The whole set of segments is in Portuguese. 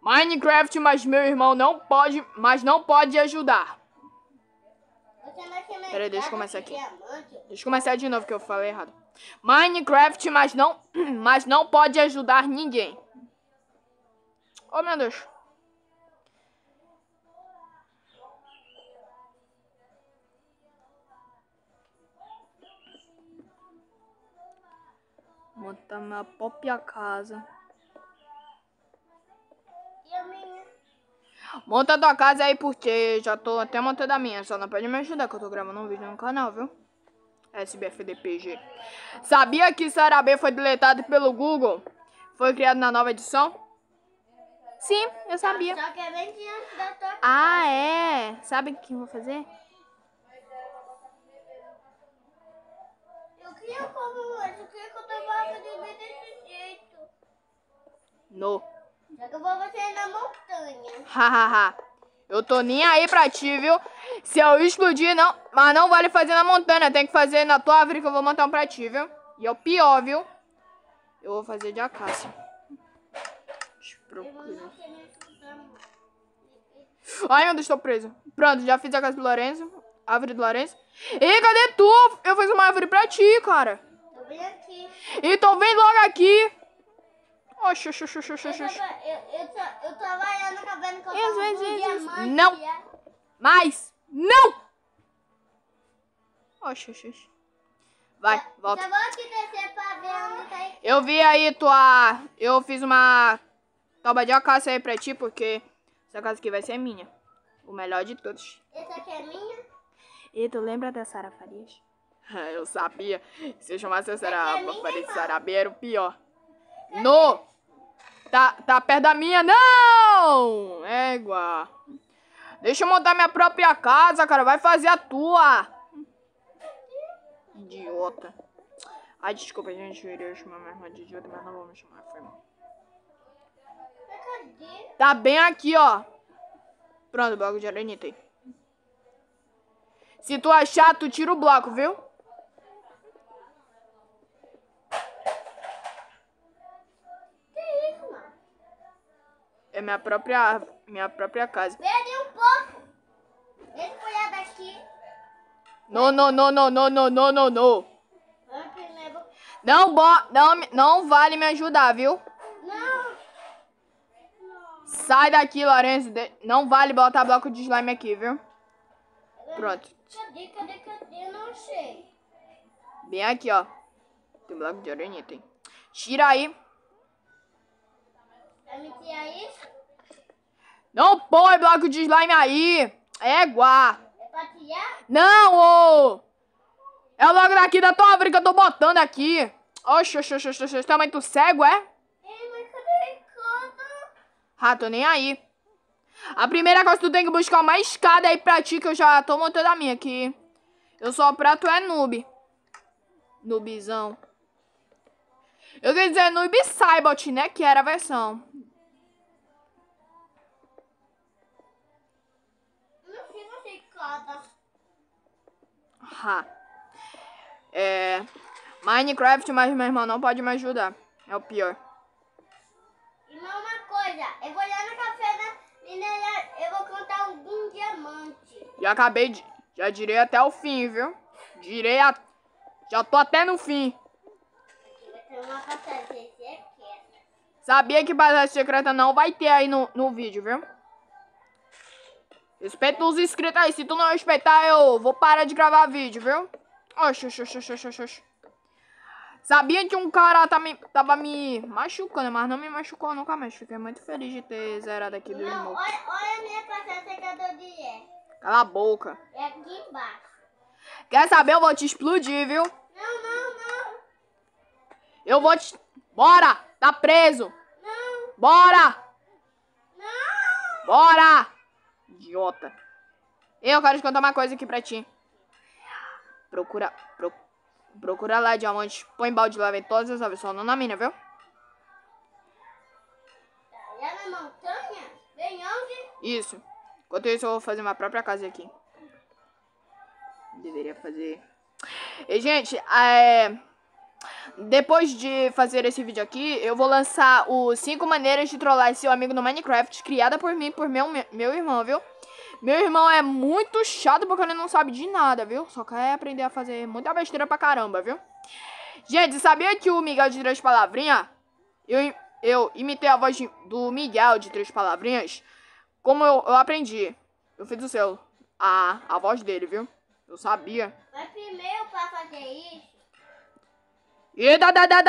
Minecraft, mas meu irmão não pode, ajudar. Peraí, deixa eu começar aqui. Deixa eu começar de novo que eu falei errado. Minecraft, mas não pode ajudar ninguém. Oh, meu Deus. Montar minha própria casa. E a minha? Monta a tua casa aí, porque já tô até montando a minha. Só não pode me ajudar que eu tô gravando um vídeo no canal, viu? SBFDPG. Sabia que Sarabê foi deletado pelo Google? Foi criado na nova edição? Sim, eu sabia. Só que é bem diante da tua casa. Ah, é? Sabe o que eu vou fazer? Eu queria como hoje, eu queria que eu tava fazendo desse jeito. No. Só que eu vou fazer na montanha. Hahaha. Eu tô nem aí pra ti, viu? Se eu explodir, não. Mas não vale fazer na montanha. Tem que fazer na tua árvore que eu vou montar um pra ti, viu? E é o pior, viu? Eu vou fazer de acácia. Deixa eu procurar. Eu não sei me ajudar. Ai, meu Deus, tô preso. Pronto, já fiz a casa do Lourenço. Árvore do Lourenço. Ei, cadê tu? Eu fiz uma árvore pra ti, cara. Tô bem aqui. Então vem logo aqui. Oxi, oxi, oxi, oxi, oxi, oxi. Eu tava olhando a vendo que eu Isso, tava isso, com um isso. diamante. Não. E é- Mais. Não. Oxi, oxi, oxi. Vai, Eu volta. só vou aqui descer pra ver onde tá aí. Eu vi aí tua... Eu fiz uma toba de acácia aí pra ti, porque essa casa aqui vai ser minha. O melhor de todos. Essa aqui é minha? E tu lembra da Sara Farias? Eu sabia. Se eu chamasse a Sara Essa é minha, Farias de irmão. Sarabia, era o pior. No! Tá perto da minha? Não! Égua. Deixa eu montar minha própria casa, cara. Vai fazer a tua. Idiota. Ai, desculpa, gente. Eu iria chamar minha irmã de idiota, mas não vou me chamar. Foi mal. Mas cadê? Tá bem aqui, ó. Pronto, bloco de arenita aí. Se tu achar, tu tira o bloco, viu? Que isso, mano? É minha própria casa. Perdi um pouco. Deixa eu olhar daqui. No, no, no, no, no, no, no, no, no. Vamos primeiro. Não vale me ajudar, viu? Não. Sai daqui, Lourenço. Não vale botar bloco de slime aqui, viu? Pronto. Cadê? Eu não achei. Bem aqui, ó. Tem bloco de arenita, hein? Tira aí. Vai me tirar isso? Não põe bloco de slime aí. Égua. É pra tirar? Não, ô. É logo daqui da tua árvore que eu tô botando aqui. Oxi, oxi, oxi, oxi, oxi. Também tu cego, é? Ei, mas cadê cada? Ah, tô nem aí. A primeira coisa que tu tem que buscar uma escada aí pra ti, que eu já tô montando a minha aqui. Eu sou pra tu é noob. Noobzão. Eu queria dizer noob Cybot, né? Que era a versão. Não sei se tem cada. Ha. Minecraft, mas meu irmão não pode me ajudar. É o pior. E mais uma coisa. Eu vou olhar no café da mineira. Eu vou contar algum diamante. Já acabei de... Já direi até o fim, viu? Já tô até no fim. Vai ter uma passagem desse aqui. Sabia que passagem secreta não vai ter aí no vídeo, viu? Respeita os inscritos aí. Se tu não respeitar, eu vou parar de gravar vídeo, viu? Oxi, oxi, oxi, oxi, oxi, oxi. Sabia que um cara tava me machucando, mas não me machucou nunca mais. Fiquei muito feliz de ter zerado aqui do Não, smoke. olha a minha passagem secador de é. Cala a boca. É aqui embaixo. Quer saber? Eu vou te explodir, viu? Não. Eu vou te... Bora! Tá preso! Não. Bora! Não. Bora! Idiota. Eu quero te contar uma coisa aqui pra ti. Procura lá diamante. Põe balde lá, vem todas as aves. Só não na mina, viu? Lá na montanha? Bem onde? Isso. Enquanto isso, eu vou fazer minha própria casa aqui. Deveria fazer... E, gente, Depois de fazer esse vídeo aqui, eu vou lançar os 5 maneiras de trollar seu amigo no Minecraft, criada por mim, por meu irmão, viu? Meu irmão é muito chato porque ele não sabe de nada, viu? Só quer aprender a fazer muita besteira pra caramba, viu? Gente, sabia que o Miguel de 3 palavrinhas, eu imitei a voz do Miguel de 3 palavrinhas, como eu aprendi. Eu fiz o seu, a voz dele, viu? Eu sabia. Mas primeiro pra fazer isso... Eita,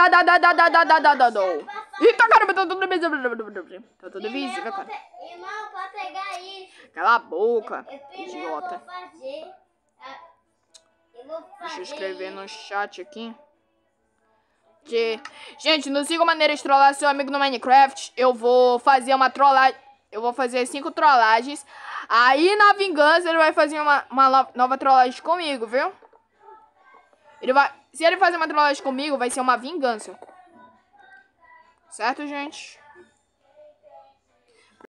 caramba, tá tudo visível, cara. Irmão, pra pegar isso... Cala a boca, Primeiro idiota. eu vou fazer... Deixa eu escrever no chat aqui. Gente, nos 5 maneiras de trollar seu amigo no Minecraft, eu vou fazer uma trollagem. Eu vou fazer 5 trollagens. Aí na vingança ele vai fazer uma nova trollagem comigo, viu? Se ele fazer uma trollagem comigo, vai ser uma vingança. Certo, gente?